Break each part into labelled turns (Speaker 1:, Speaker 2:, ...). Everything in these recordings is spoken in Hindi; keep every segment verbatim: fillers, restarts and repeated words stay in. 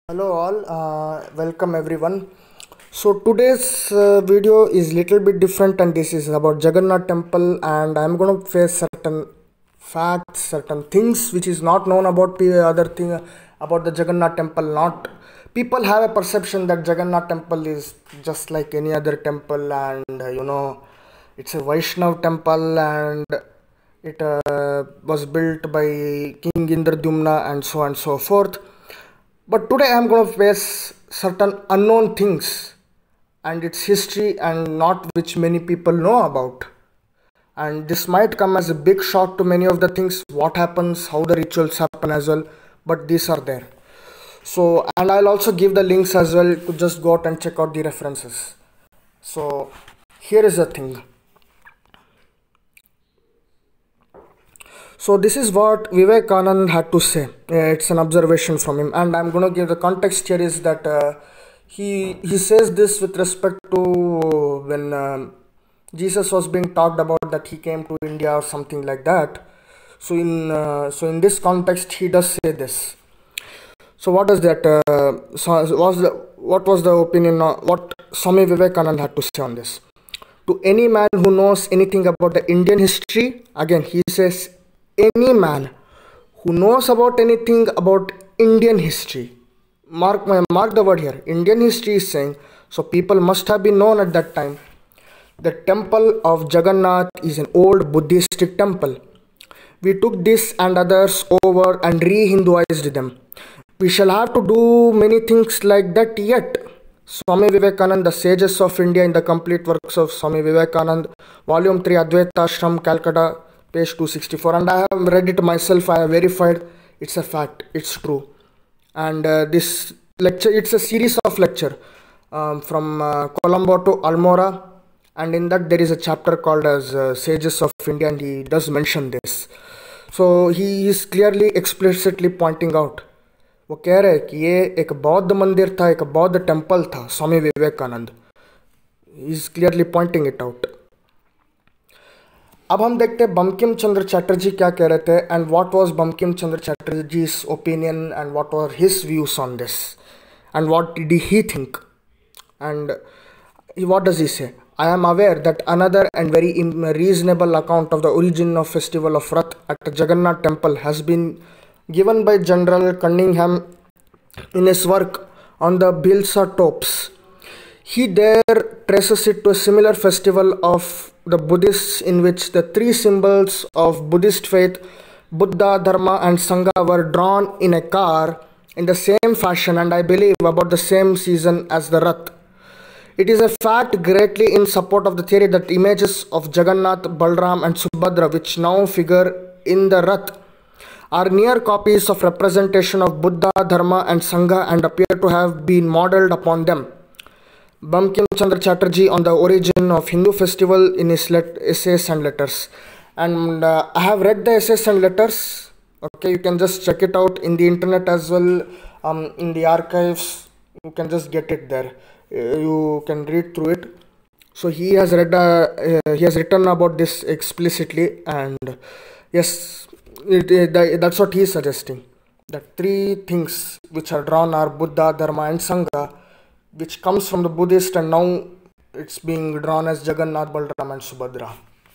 Speaker 1: Hello all, uh, welcome everyone. So today's uh, video is little bit different, and this is about Jagannath temple, and I'm going to face certain facts, certain things which is not known about the other thing about the Jagannath temple. Not people have a perception that Jagannath temple is just like any other temple, and uh, you know it's a Vaishnav temple, and it uh, was built by King Indradyumna and so on and so forth. But today I am going to face certain unknown things and its history, and not which many people know about. And this might come as a big shock to many of the things, what happens, how the rituals happen as well, but these are there. So, and I'll also give the links as well to just go out and check out the references. So, here is the thing. So this is what Vivekananda had to say. Uh, it's an observation from him, and I'm going to give the context here is that uh, he he says this with respect to when uh, Jesus was being talked about, that he came to India or something like that. So in uh, so in this context, he does say this. So what does that? Uh, so was the what was the opinion? Uh, what Swami Vivekananda had to say on this? To any man who knows anything about the Indian history, again he says, any man who knows about anything about Indian history, mark my mark the word here, Indian history is saying, so people must have been known at that time. The temple of Jagannath is an old Buddhistic temple. We took this and others over and re-Hinduized them. We shall have to do many things like that yet. Swami Vivekananda, The Sages of India, in the complete works of Swami Vivekananda, Volume three, Advaita Ashram, Calcutta, page two sixty-four, and I have read it myself. I have verified it's a fact, it's true. And uh, this lecture, it's a series of lecture um, from uh, Colombo to Almora, and in that there is a chapter called as uh, Sages of India, and he does mention this. So he is clearly explicitly pointing out, वो कह रहे हैं कि ये एक बौद्ध मंदिर था, एक बौद्ध टेम्पल था, Swami Vivekananda. He is clearly pointing it out. अब हम देखते हैं बंकिम चंद्र चैटर्जी क्या कह रहे थे, and what was Bankim Chandra Chatterjee's opinion, and what were his views on this, and what did he think, and what does he say. I am aware that another and very reasonable account of the origin of festival of Rath at Jagannath temple has been given by General Cunningham in his work on the Bhilsa tops. He there traces it to a similar festival of the Buddhists in which the three symbols of Buddhist faith, Buddha, Dharma and Sangha, were drawn in a car in the same fashion, and I believe about the same season as the Rath. It is a fact greatly in support of the theory that images of Jagannath, Balram and Subhadra, which now figure in the Rath, are near copies of representation of Buddha, Dharma and Sangha, and appear to have been modelled upon them. Bankim Chandra Chatterjee on the origin of Hindu festival in his let essays and letters. And uh, I have read the essays and letters. Okay, you can just check it out in the internet as well, um, in the archives. You can just get it there. Uh, you can read through it. So he has read, uh, uh, he has written about this explicitly, and yes, it, it, that's what he is suggesting. That three things which are drawn are Buddha, Dharma and Sangha, which comes from the Buddhist, and now it's being drawn as Jagannath, Balram and Subhadra.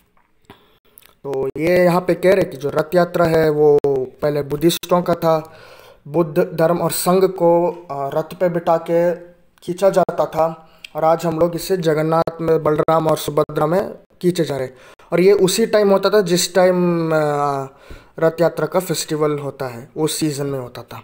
Speaker 1: तो ये यहाँ पे कह रहे कि जो रथ यात्रा है वो पहले बुद्धिस्टों का था. बुद्ध, धर्म और संघ को रथ पे बिठा के खींचा जाता था, और आज हम लोग इसे जगन्नाथ में, बलराम और सुभद्रा में खींचे जा रहे. और ये उसी टाइम होता था जिस टाइम रथ यात्रा का फेस्टिवल होता है, उस सीजन में होता था.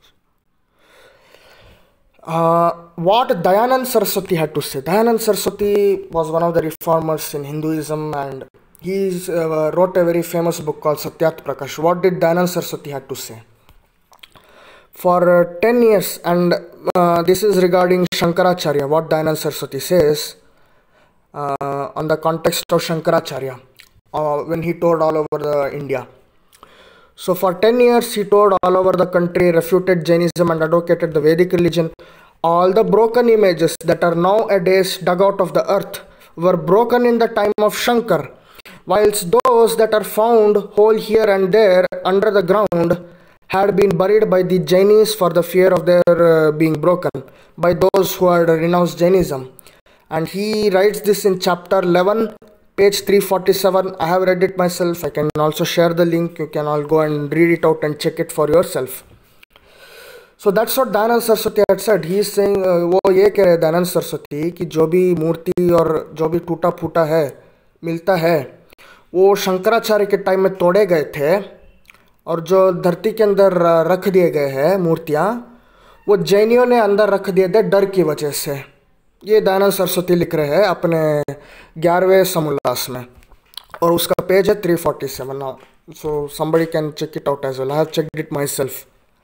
Speaker 1: Uh, what Dayanand Saraswati had to say. Dayanand Saraswati was one of the reformers in Hinduism, and he uh, wrote a very famous book called Satyat Prakash. What did Dayanand Saraswati had to say? For uh, ten years, and uh, this is regarding Shankaracharya, what Dayanand Saraswati says uh, on the context of Shankaracharya uh, when he toured all over the India. So for ten years he toured all over the country, refuted Jainism and advocated the Vedic religion. All the broken images that are nowadays dug out of the earth were broken in the time of Shankar, whilst those that are found whole here and there under the ground had been buried by the Jainis for the fear of their uh, being broken by those who had renounced Jainism. And he writes this in chapter eleven, page three forty-seven. I have read it myself. I can also share the link. You can all go and read it out and check it for yourself. So that's what Dayananda Saraswati had said. He is saying, uh, वो ये कह रहे हैं दयानंद सरस्वती कि जो भी मूर्ति और जो भी टूटा फूटा है मिलता है वो शंकराचार्य के टाइम में तोड़े गए थे, और जो धरती के अंदर रख दिए गए हैं मूर्तियाँ वो जैनियों ने अंदर रख दिए थे डर की वजह से। ये दयानंद सरस्वती लिख रहे हैं अपने ग्यारहवें समोल्लास में, और उसका पेज है three forty seven. So somebody can check it out as well. I have checked it myself.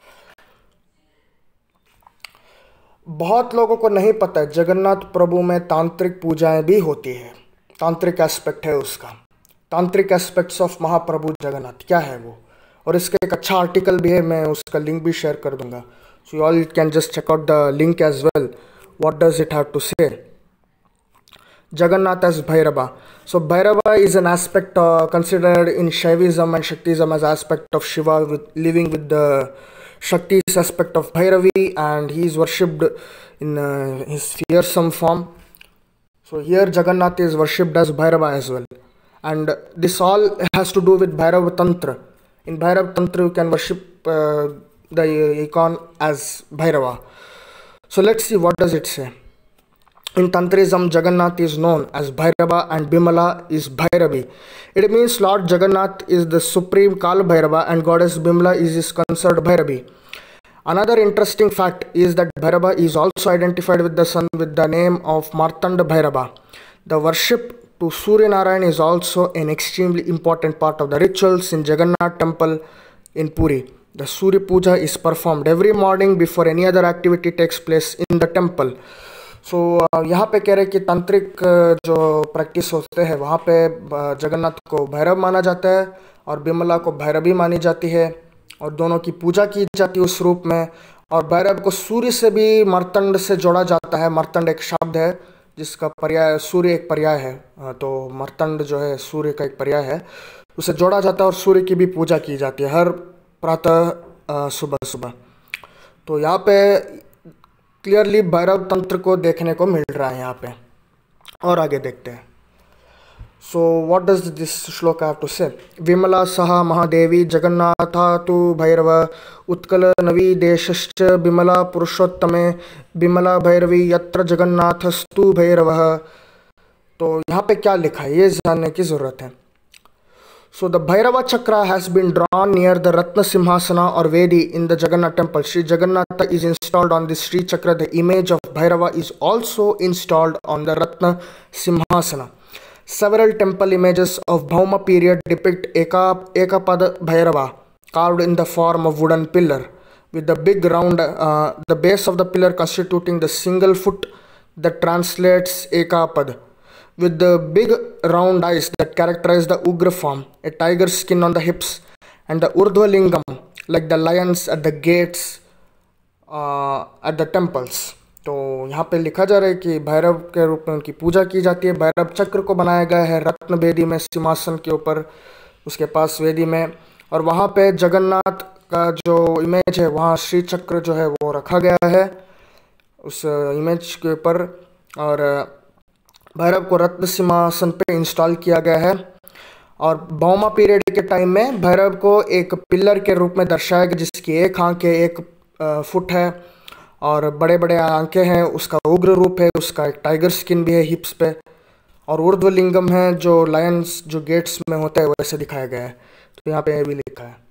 Speaker 1: बहुत लोगों को नहीं पता है जगन्नाथ प्रभु में तांत्रिक पूजाएं भी होती है, तांत्रिक एस्पेक्ट है उसका। तांत्रिक एस्पेक्ट्स ऑफ महाप्रभु जगन्नाथ क्या है वो, और इसका एक अच्छा आर्टिकल भी है, मैं उसका लिंक भी शेयर कर दूंगा। So you all can just check out the link as well. What does it have to say? Jagannath as Bhairava. So Bhairava is an aspect uh, considered in Shaivism and Shaktism as aspect of Shiva, with living with the Shakti's aspect of Bhairavi, and he is worshipped in uh, his fearsome form. So here Jagannath is worshipped as Bhairava as well, and this all has to do with Bhairava Tantra. In Bhairava Tantra you can worship uh, the icon as Bhairava. So let's see what does it say. In Tantrism, Jagannath is known as Bhairava and Bimala is Bhairavi. It means Lord Jagannath is the supreme Kala Bhairava and Goddess Bimala is his consort Bhairavi. Another interesting fact is that Bhairava is also identified with the sun with the name of Martanda Bhairava. The worship to Surya Narayan is also an extremely important part of the rituals in Jagannath temple in Puri. The Surya Puja is performed every morning before any other activity takes place in the temple. So so, यहाँ पे कह रहे कि तांत्रिक जो प्रैक्टिस होते हैं वहाँ पे जगन्नाथ को भैरव माना जाता है और बिमला को भैरवी मानी जाती है, और दोनों की पूजा की जाती है उस रूप में। और भैरव को सूर्य से भी मर्तंड से जोड़ा जाता है। मर्तंड एक शब्द है जिसका पर्याय सूर्य एक पर्याय है, तो मर्तंड जो है सूर्य का एक पर्याय है, उसे जोड़ा जाता है और सूर्य की भी पूजा की जाती है हर प्रातः सुबह सुबह। तो यहाँ पे क्लियरली भैरव तंत्र को देखने को मिल रहा है यहाँ पे। और आगे देखते हैं। So what does this shloka have to say? Vimala सह महादेवी जगन्नाथा तु भैरव उत्कल नवी देशश्च बिमला पुरुषोत्तमे बिमला भैरवी यत्र जगन्नाथस्तु भैरवः। तो यहाँ पे क्या लिखा है ये जानने की ज़रूरत है। So the Bhairava Chakra has been drawn near the Ratna Simhasana or Vedi in the Jagannath temple. Sri Jagannath is installed on the Sri Chakra. The image of Bhairava is also installed on the Ratna Simhasana. Several temple images of Bhauma period depict Eka, Ekapada Bhairava carved in the form of wooden pillar with the big round, uh, the base of the pillar constituting the single foot that translates Ekapad, with the big round eyes that characterize the Ugra form, a tiger skin on the hips, and the Urdhva Lingam like the lions at the gates uh, at the temples. तो यहाँ पे लिखा जा रहा है कि भैरव के रूप में उनकी पूजा की जाती है। भैरव चक्र को बनाया गया है रत्न वेदी में, सिंहासन के ऊपर उसके पास वेदी में, और वहाँ पे जगन्नाथ का जो इमेज है वहाँ श्री चक्र जो है वो रखा गया है उस इमेज के ऊपर, और भैरव को रत्न सिंहासन पे इंस्टॉल किया गया है। और भौमा पीरियड के टाइम में भैरव को एक पिलर के रूप में दर्शाया गया जिसकी एक आंखें एक फुट है और बड़े बड़े आंखें हैं, उसका उग्र रूप है, उसका एक टाइगर स्किन भी है हिप्स पे, और ऊर्ध्व लिंगम है जो लायंस जो गेट्स में होता है वैसे दिखाया गया है। तो यहाँ पे भी लिखा है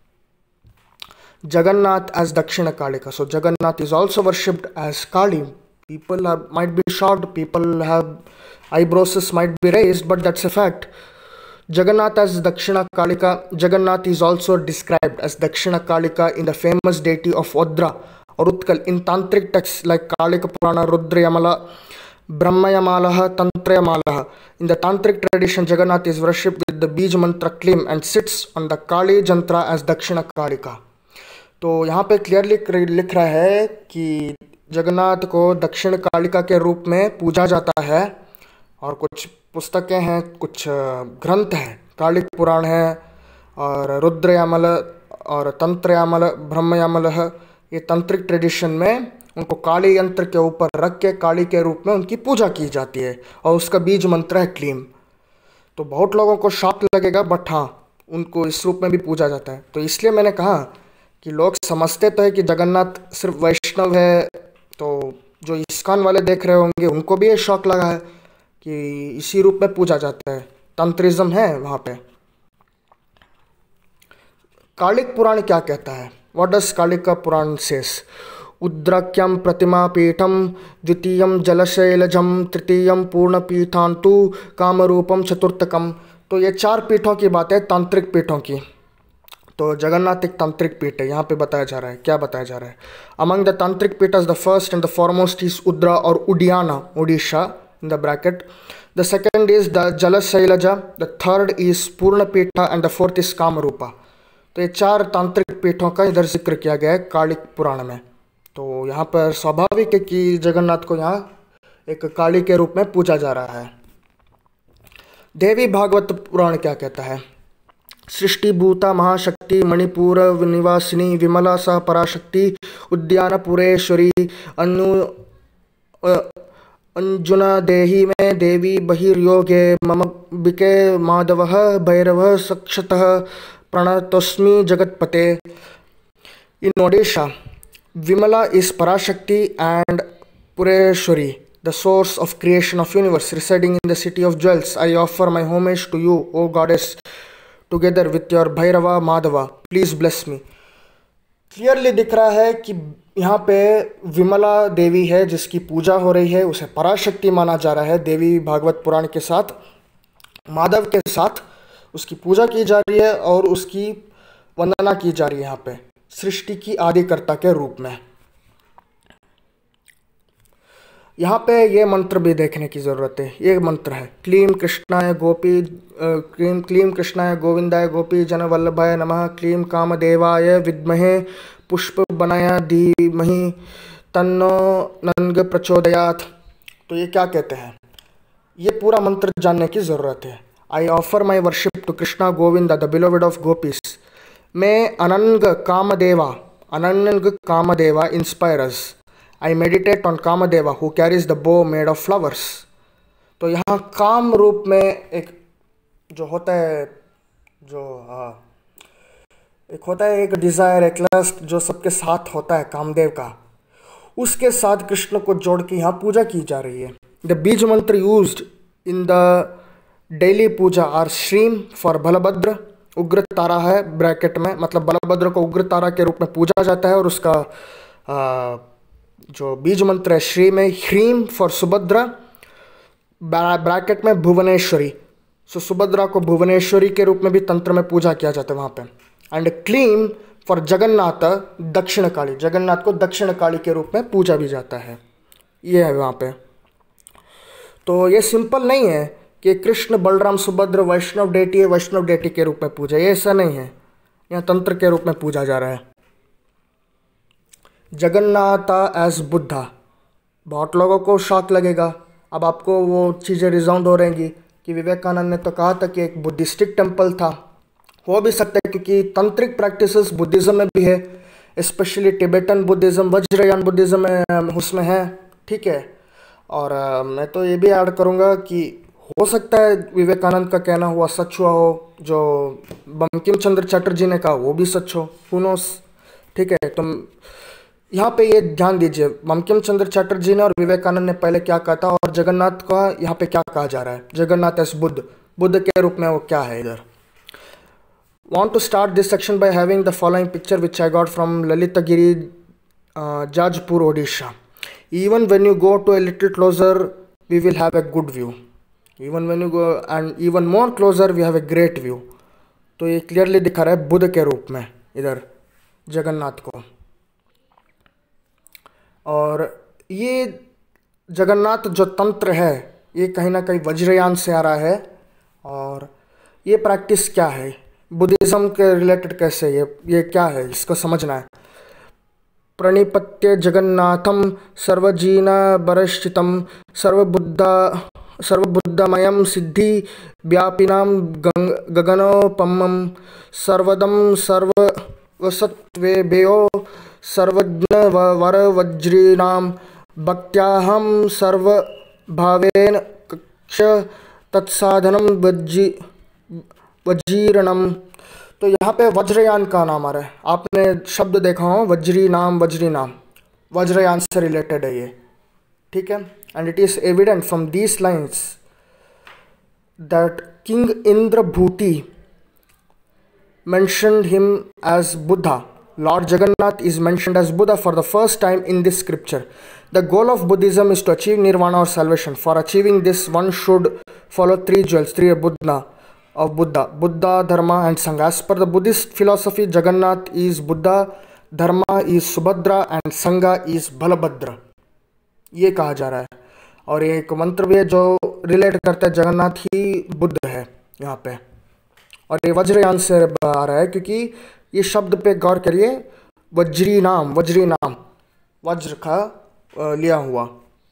Speaker 1: Jagannath as Dakshin Kalika. So Jagannath is also worshipped as Kali. People have, might be shocked, people have eyebrows might be raised, but that's a fact. Jagannath as Dakshina Kalika. Jagannath is also described as Dakshina Kalika in the famous deity of Odra or Utkal in tantric texts like Kalika Purana, Rudra Yamala, Brahma Yamalaha, Tantra Yamalaha. In the tantric tradition, Jagannath is worshipped with the Bij Mantra Klim and sits on the Kali Jantra as Dakshina Kalika. तो यहाँ पे क्लियरली लिख रहा है कि जगन्नाथ को दक्षिण कालिका के रूप में पूजा जाता है, और कुछ पुस्तकें हैं, कुछ ग्रंथ हैं, कालिक पुराण है और रुद्र यामल और तंत्रयामल ब्रह्मयामल, ये तंत्रिक ट्रेडिशन में उनको काली यंत्र के ऊपर रख के काली के रूप में उनकी पूजा की जाती है और उसका बीज मंत्र है क्लीम। तो बहुत लोगों को शॉक लगेगा, बट हाँ उनको इस रूप में भी पूजा जाता है। तो इसलिए मैंने कहा कि लोग समझते तो है कि जगन्नाथ सिर्फ वैष्णव है, तो जो इस्कॉन वाले देख रहे होंगे उनको भी ये शौक लगा है कि इसी रूप में पूजा जाता है, तंत्रिज्म है वहाँ पे। कालिक पुराण क्या कहता है? व्हाट डज कालिक का पुराण सेस? उद्रक्यम प्रतिमा पीठम, द्वितीयम जलशैलजम, तृतीयम पूर्णपीठांतु कामरूपम चतुर्थकम। तो ये चार पीठों की बात है, तांत्रिक पीठों की। तो जगन्नाथ एक तांत्रिक पीठ है, यहाँ पे बताया जा रहा है। क्या बताया जा रहा है? अमंग द तांत्रिक पीठस the first and the foremost is Udra और Uddiyana, Orissa in the bracket. The second is the Jalashailaja, the third is Purnapitha and the fourth is Kamarupa. तो ये चार तांत्रिक पीठों का इधर जिक्र किया गया है कालिक पुराण में। तो यहाँ पर स्वाभाविक है कि जगन्नाथ को यहाँ एक काली के रूप में पूजा जा रहा है। देवी भागवत पुराण क्या कहता है? सृष्टिभूता महाशक्ति मणिपुर निवासिनी विमला सा पराशक्ति उद्यानपुरेश्वरी अनु अंजुना देही में देवी बहिर्योगे मम बिके माधवः भैरवः सक्षतः प्रणतोस्मि जगतपते। In Odisha, Vimala is Parashakti and Pureshwari, the source of creation of universe, residing in the city of jewels. I offer my homage to you, O goddess, together with your Bhairava Madhava. Please bless me. Clearly दिख रहा है कि यहाँ पे विमला देवी है जिसकी पूजा हो रही है, उसे पराशक्ति माना जा रहा है। देवी भागवत पुराण के साथ माधव के साथ उसकी पूजा की जा रही है और उसकी वंदना की जा रही है यहाँ पे सृष्टि की आदिकर्ता के रूप में। यहाँ पे ये मंत्र भी देखने की ज़रूरत है। ये मंत्र है क्लीम कृष्णाय गोपी क्लीम क्लीम कृष्णाय गोविंदाय गोपी जन वल्लभाय नमः, क्लीम कामदेवाय विद्महे पुष्प बनाया धीमहि तन्नो नंग प्रचोदयात्। तो ये क्या कहते हैं? ये पूरा मंत्र जानने की ज़रूरत है। I offer my worship to Krishna Govinda the beloved of gopis. मैं Anang Kamadeva, Anang Kamadeva inspires. I meditate on Kamadeva who carries the bow made of flowers. तो यहाँ काम रूप में एक जो होता है, जो हाँ एक होता है एक डिज़ायर, एक लस्ट जो सबके साथ होता है कामदेव का, उसके साथ कृष्ण को जोड़ के यहाँ पूजा की जा रही है। The beej mantra used in the daily puja are Shreem for Balabhadra, Ugra Tara है ब्रैकेट में, मतलब बलभद्र को उग्र तारा के रूप में पूजा जाता है। और उसका आ, जो बीज मंत्र है श्री में ह्रीम फॉर सुभद्रा, ब्रैकेट में भुवनेश्वरी। सो सुभद्रा को भुवनेश्वरी के रूप में भी तंत्र में पूजा किया जाता है वहाँ पे। एंड क्लीम फॉर जगन्नाथ, दक्षिण काली, जगन्नाथ को दक्षिण काली के रूप में पूजा भी जाता है। ये है वहाँ पे। तो ये सिंपल नहीं है कि कृष्ण बलराम सुभद्र वैष्णव डेटी है, वैष्णव डेटी के रूप में पूजा, ये ऐसा नहीं है। यहाँ तंत्र के रूप में पूजा जा रहा है। जगन्नाथ एज बुद्धा, बहुत लोगों को शॉक लगेगा। अब आपको वो चीज़ें रिजाउंड हो रहेंगी कि विवेकानंद ने तो कहा था कि एक बुद्धिस्टिक टेम्पल था। हो भी सकता है क्योंकि तंत्रिक प्रैक्टिसेस बुद्धिज़्म में भी है, especially Tibetan Buddhism, Vajrayana Buddhism में उसमें है, ठीक है। और मैं तो ये भी ऐड करूँगा कि हो सकता है विवेकानंद का कहना हुआ सच हुआ हो, जो बंकिम चंद्र चटर्जी ने कहा वो भी सच हो, हू नोस, ठीक है। तो यहाँ पे ये ध्यान दीजिए, बंकिम चंद्र चटर्जी ने और विवेकानंद ने पहले क्या कहा था और जगन्नाथ का यहाँ पे क्या कहा जा रहा है। जगन्नाथ एस बुद्ध, बुद्ध के रूप में वो क्या है इधर। Want to start this section by having the following picture which I got from Lalitagiri, uh, Jajpur, Odisha. Even when you go to a little closer, we will have a good view. Even when you go and even more closer, we have a great view. तो ये क्लियरली दिखा रहा है बुद्ध के रूप में इधर जगन्नाथ को। और ये जगन्नाथ जो तंत्र है ये कहीं ना कहीं वज्रयान से आ रहा है। और ये प्रैक्टिस क्या है, बुद्धिज़्म के रिलेटेड कैसे, ये ये क्या है, इसको समझना है। प्रणिपत्य जगन्नाथम सर्वजीना बरश्चितम सर्वबुद्धा सर्वबुद्धमयम सिद्धि व्यापिनाम गगनोपमम सर्वदम सर्व वसत्वे बेयो सर्वज्ञ वर वज्रीनाम भक्त्याहम सर्वभावेन कक्ष तत्साधनम वज्जी वज्रीणम। तो यहाँ पे वज्रयान का नाम आ रहा है, आपने शब्द देखा हो वज्री नाम वज्री नाम, वज्रयान से रिलेटेड है ये, ठीक है। And it is evident from these lines that king Indrabhuti mentioned him as Buddha. Lord Jagannath is mentioned as Buddha for the first time in this scripture. The goal of Buddhism is to achieve nirvana or salvation. For achieving this, one should follow three jewels, three Buddha of Buddha, Buddha, Dharma and Sangha. As per the Buddhist philosophy, Jagannath is Buddha, Dharma is Subhadra and Sangha is Balabhadra. ये कहा जा रहा है, और ये एक मंत्र भी है जो रिलेट करता है जगन्नाथ ही बुद्ध है यहाँ पे, और ये वज्रयान से आ रहा है क्योंकि ये शब्द पे गौर करिए, वज्री नाम, वज्री नाम वज्र का लिया हुआ।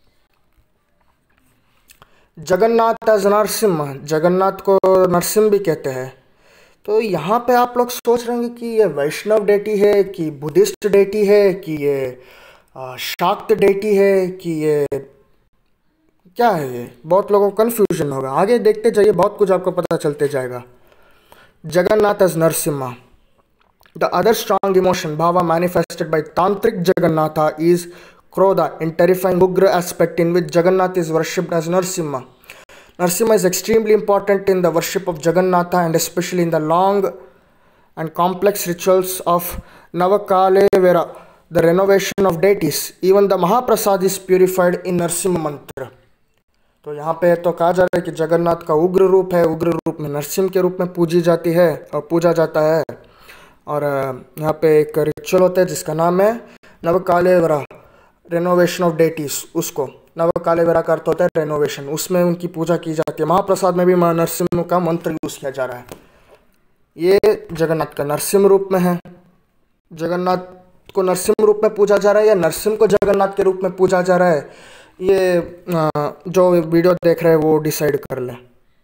Speaker 1: जगन्नाथ एज नरसिम्हा, जगन्नाथ को नरसिम्हा भी कहते हैं। तो यहाँ पे आप लोग सोच रहे हैं कि ये वैष्णव डेटी है कि बुद्धिस्ट डेटी है कि ये शाक्त डेटी है कि ये क्या है, ये बहुत लोगों को कन्फ्यूजन होगा। आगे देखते जाइए, बहुत कुछ आपको पता चलते जाएगा। Jagannath as Narasimha. The other strong emotion, bhava, manifested by Tantric Jagannatha is Krodha, in terrifying Ugra aspect in which Jagannath is worshipped as Narasimha. Narasimha is extremely important in the worship of Jagannatha and especially in the long and complex rituals of Navakalevera, the renovation of deities. Even the Mahaprasad is purified in Narasimha mantra. तो यहाँ पे तो कहा जा रहा है कि जगन्नाथ का उग्र रूप है, उग्र रूप में नरसिंह के रूप में पूजी जाती है और पूजा जाता है। और यहाँ पे एक रिचुअल होता है जिसका नाम है नवकालेवरा, रेनोवेशन ऑफ डेटीज। उसको नवकालेवरा का अर्थ होता है रेनोवेशन, उसमें उनकी पूजा की जाती है। महाप्रसाद में भी माँ नरसिंह का मंत्र यूज किया जा रहा है। ये जगन्नाथ का नरसिंह रूप में है। जगन्नाथ को नरसिंह रूप में पूजा जा रहा है या नरसिंह को जगन्नाथ के रूप में पूजा जा रहा है, ये जो वीडियो देख रहे हैं वो डिसाइड कर लें।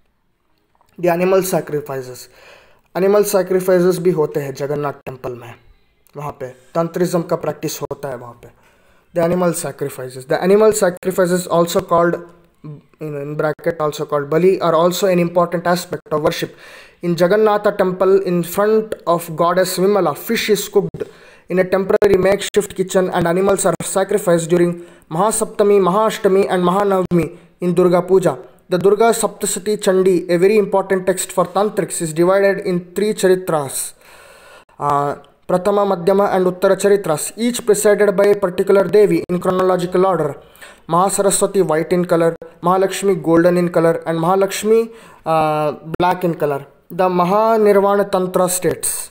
Speaker 1: The animal sacrifices, animal sacrifices भी होते हैं जगन्नाथ टेम्पल में, वहाँ पे तंत्रिज्म का प्रैक्टिस होता है वहाँ पे। The animal sacrifices, the animal sacrifices also called in bracket also called Bali are also an important aspect of worship. In Jagannatha temple in front of goddess Vimala, fish is cooked in a temporary makeshift kitchen and animals are sacrificed during Mahasaptami, Mahashtami and Mahanavami in Durga Puja. The Durga Saptasati Chandi, a very important text for Tantrics, is divided in three charitras. Uh, Pratama, Madhyama and Uttara Charitras, each preceded by a particular Devi in chronological order. Mahasaraswati white in color, Mahalakshmi golden in color and Mahalakshmi uh, black in color. The Mahanirvana Tantra states,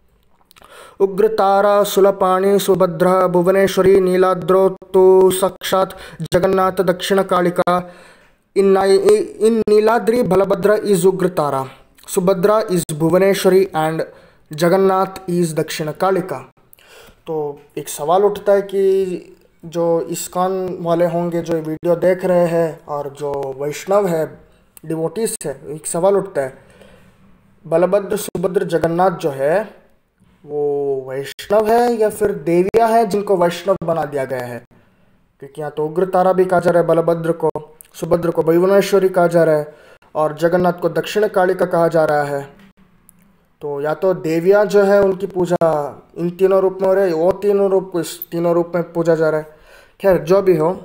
Speaker 1: Ugratara, Sulapani, Subhadra, Bhuvaneshwari, Niladro, Tu, Sakshat, Jagannath, Dakshina Kalika. In, in Niladri, Balabhadra is Ugratara, Subhadra is Bhuvaneshwari and Jagannath is Dakshin Kalika. तो एक सवाल उठता है कि जो इस्कॉन वाले होंगे जो वीडियो देख रहे हैं और जो वैष्णव है, डिवोटीज है, एक सवाल उठता है, बलभद्र सुभद्र जगन्नाथ जो है वो वैष्णव है या फिर देवियाँ हैं जिनको वैष्णव बना दिया गया है? क्योंकि यहाँ तो उग्र तारा भी कहा जा रहा है, बलभद्र को, सुभद्र को भुवनेश्वरी कहा जा रहा है और जगन्नाथ को दक्षिण कालिका कहा जा रहा है। तो या तो देवियाँ जो है उनकी पूजा इन तीनों रूप में हो रही है, वो तीनों रूप इस तीनों रूप में पूजा जा रहा है। खैर जो भी हो,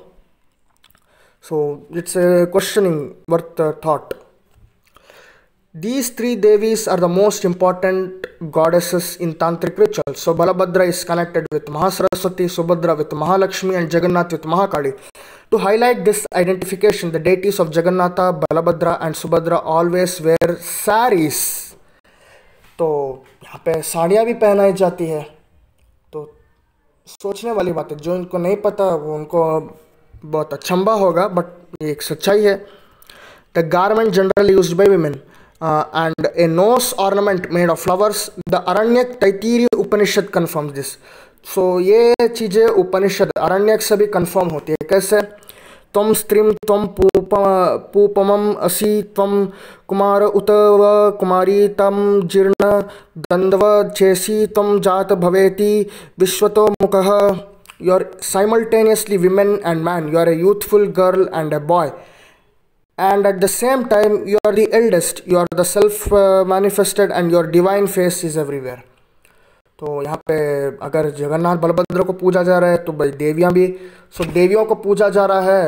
Speaker 1: so it's a questioning worth thought. These three devis are the most important goddesses in tantric rituals. So Balabhadra is connected with Mahasaraswati, Subhadra with Mahalakshmi and Jagannath with Mahakali. To highlight this identification, the deities of Jagannatha, Balabhadra and Subhadra always wear saris. तो यहाँ पे साड़ियाँ भी पहनाई जाती है। तो सोचने वाली बात है, जो इनको नहीं पता वो उनको बहुत अचंभा होगा, बट ये एक सच्चाई है। The garment generally used by women and a nose ornament made of flowers, the Aranyaka Taittiriya Upanishad confirm this. So ये चीज़ें उपनिषद अरण्यक से भी कन्फर्म होती है। कैसे? त्वम स्त्रीम त्वम पूपमम् असि त्वं कुमार उत व कुमारी तं जीर्ण दंडव चेसि त्वं जात भवेति विश्वतो मुखः. You are simultaneously women and man. You are a youthful girl and a boy, and at the same time you are the eldest. You are the self uh, manifested and your divine face is everywhere. तो यहाँ पे अगर जगन्नाथ बलभद्र को पूजा जा रहा है तो भाई देवियाँ भी, सो देवियों को पूजा जा रहा है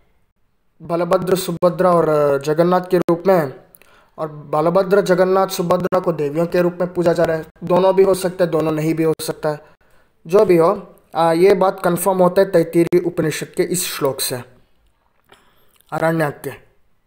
Speaker 1: बलभद्र सुभद्रा और जगन्नाथ के रूप में, और बलभद्र जगन्नाथ सुभद्रा को देवियों के रूप में पूजा जा रहा है. दोनों भी हो सकता है, दोनों नहीं भी हो सकता है. जो भी हो, आ, ये बात कंफर्म होता है तैत्तिरीय उपनिषद के इस श्लोक से, आरण्यक के.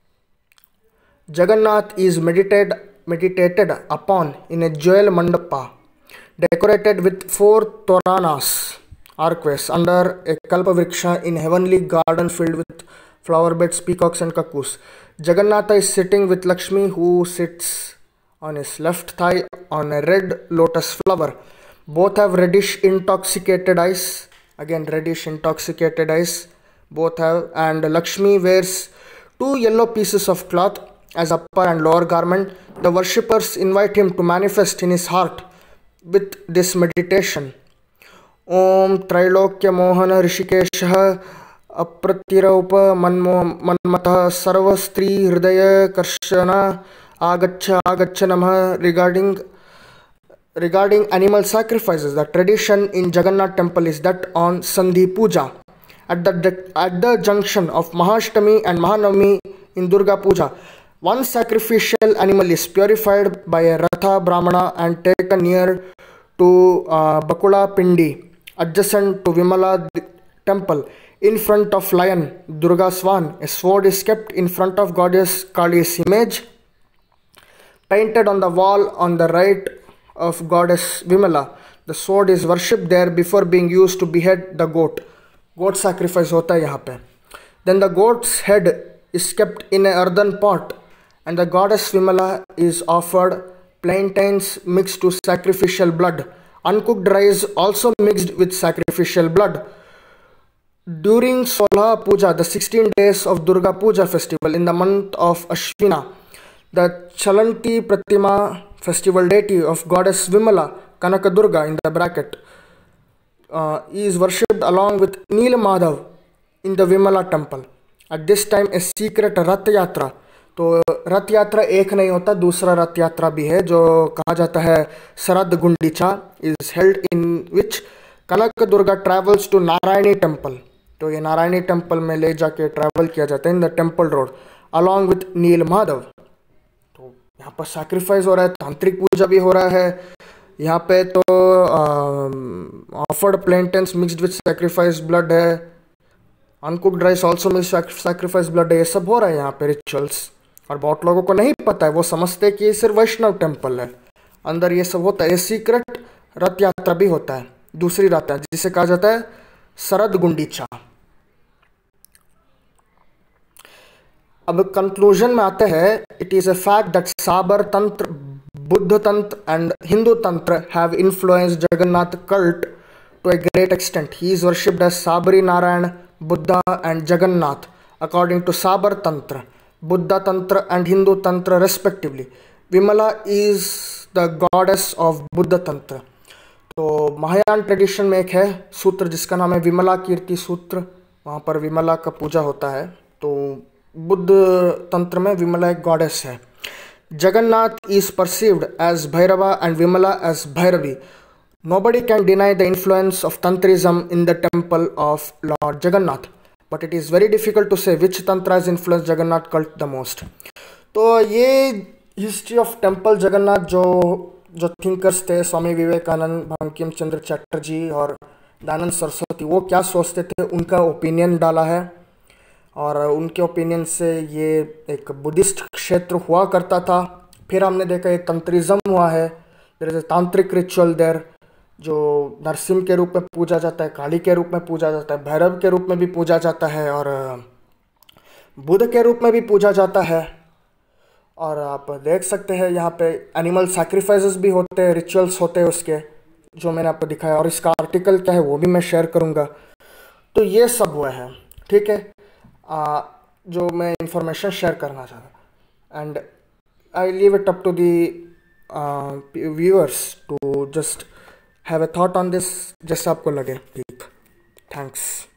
Speaker 1: Jagannath is meditated meditated upon in a jewel mandapa decorated with four toranas archways under a kalpavriksha in heavenly garden filled with flower beds, peacocks and cuckoos. Jagannath is sitting with Lakshmi, who sits on his left thigh on a red lotus flower. Both have reddish intoxicated eyes, again reddish intoxicated eyes both have, and Lakshmi wears two yellow pieces of cloth as upper and lower garment. The worshippers invite him to manifest in his heart with this meditation. Om Trailokya Mohana Rishikeshah Apratiraupa Manmatah Sarva Stri Hridaya Karshana Agacha Agacha Namah. Regarding regarding animal sacrifices, the tradition in Jagannath temple is that on Sandhi Puja, at the at the junction of Mahashtami and Mahanavami in Durga Puja, one sacrificial animal is purified by a Ratha Brahmana and taken near to uh, Bakula Pindi, adjacent to Vimala temple. In front of lion Durga Swan, a sword is kept in front of goddess Kali's image, painted on the wall on the right of goddess Vimala. The sword is worshipped there before being used to behead the goat. Goat sacrifice hota hai yahan pe. Then the goat's head is kept in an earthen pot, and the goddess Vimala is offered plantains mixed to sacrificial blood, uncooked rice also mixed with sacrificial blood. During Solha Puja, the sixteen days of Durga Puja festival in the month of Ashwina, the Chalanti Pratima festival deity of goddess Vimala, Kanaka Durga in the bracket, uh, is worshipped along with Nila Madhav in the Vimala temple. At this time, a secret Rath Yatra, तो रथ यात्रा एक नहीं होता, दूसरा रथ यात्रा भी है जो कहा जाता है Sharad Gundicha, is held in which Kanak Durga travels to Narayani temple. तो ये नारायणी टेम्पल में ले जाके ट्रैवल किया जाता है in the temple road along with Nil Madhav. तो यहाँ पर सैक्रिफाइस हो रहा है, तांत्रिक पूजा भी हो रहा है यहाँ पे. तो offered plantains mixed with sacrifice blood है, uncooked rice also mix sacrifice blood है. ये सब हो रहा है यहाँ पे रिचुअल्स, और बहुत लोगों को नहीं पता है, वो समझते हैं कि ये सिर्फ वैष्णव टेम्पल है, अंदर ये सब होता है. ये सीक्रेट रथ यात्रा भी होता है, दूसरी रथ यात्रा जिसे कहा जाता है शरद गुंडीचा. अब कंक्लूजन में आते हैं. It is a fact that Sabar tantra, Buddha tantra and Hindu tantra have influenced Jagannath cult to a great extent. He is worshipped as Sabari Narayan, Buddha and Jagannath according to Sabar Tantra, Buddha Tantra and Hindu Tantra respectively. Vimala is the goddess of Buddha Tantra. तो महायान ट्रेडिशन में एक है सूत्र जिसका नाम है विमला कीर्ति सूत्र, वहाँ पर विमला का पूजा होता है. तो बुद्ध तंत्र में विमला एक गॉडेस है. Jagannath is perceived as Bhairava and Vimala as Bhairavi. Nobody can deny the influence of Tantrism in the temple of Lord Jagannath, but it is very difficult to say which Tantra has influenced Jagannath cult the most. तो ये हिस्ट्री ऑफ टेम्पल जगन्नाथ जो जो थिंकर्स थे, स्वामी विवेकानंद, बंकिम चंद्र चटर्जी और दयानंद सरस्वती, वो क्या सोचते थे उनका ओपिनियन डाला है. और उनके ओपिनियन से ये एक बुद्धिस्ट क्षेत्र हुआ करता था. फिर हमने देखा ये तंत्रिज्म हुआ है, देयर इज अ तांत्रिक रिचुअल देयर जो नरसिंह के रूप में पूजा जाता है, काली के रूप में पूजा जाता है, भैरव के रूप में भी पूजा जाता है और बुद्ध के रूप में भी पूजा जाता है. और आप देख सकते हैं यहाँ पे एनिमल सैक्रिफाइसेस भी होते हैं, रिचुअल्स होते हैं उसके, जो मैंने आपको दिखाया. और इसका आर्टिकल क्या है वो भी मैं शेयर करूँगा. तो ये सब हुआ है, ठीक है. आ, जो मैं इंफॉर्मेशन शेयर करना चाहता, and I leave it up to the viewers to just have a thought on this, जैसे आपको लगे ठीक. थैंक्स.